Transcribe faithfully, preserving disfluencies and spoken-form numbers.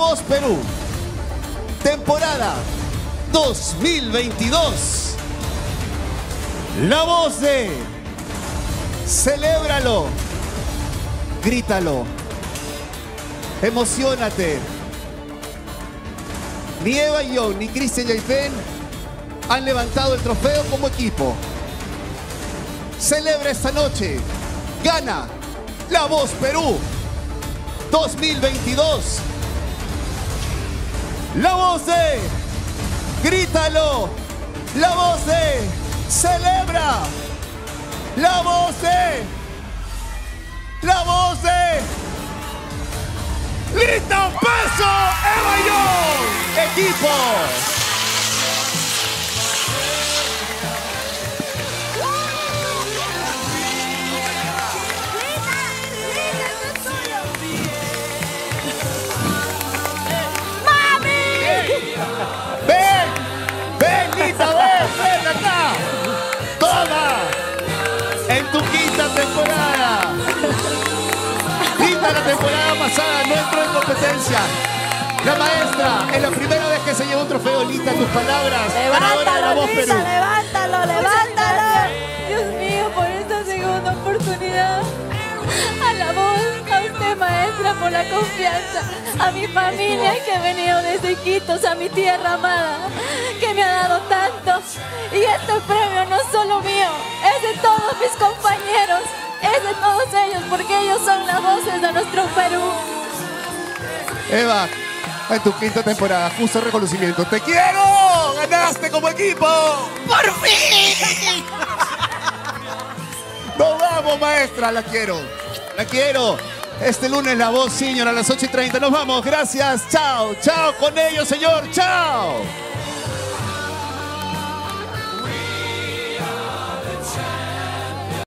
Voz Perú, temporada dos mil veintidós. La voz de celébralo, grítalo, emocionate. Ni Eva y yo, ni Cristian Yaipen han levantado el trofeo como equipo. Celebra esta noche. Gana La Voz Perú dos mil veintidós. La voz de grítalo. La voz de celebra. La voz de La voz de grita peso. Eva y yo, equipo. ¡Ven! ¡Ven, Lita, ven! ¡Ven acá! ¡Toma! En tu quinta temporada. Lita, la temporada pasada no entró en competencia. La maestra, es la primera vez que se lleva un trofeo. Lita, tus palabras. Ganadora de La Voz Perú. ¡Levántalo, levántalo! Dios mío, por esta segunda oportunidad. A la voz, a usted, maestra, por la confianza. A mi familia que ha venido desde Iquitos, a mi tierra amada, que me ha dado tanto. Y este premio no es solo mío, es de todos mis compañeros, es de todos ellos, porque ellos son las voces de nuestro Perú. Eva, en tu quinta temporada, justo reconocimiento. ¡Te quiero! ¡Ganaste como equipo! ¡Por fin! ¡Nos vamos, maestra! La quiero. La quiero. Este lunes La Voz Senior a las ocho y treinta. Nos vamos. Gracias. Chao. Chao con ellos, señor. Chao.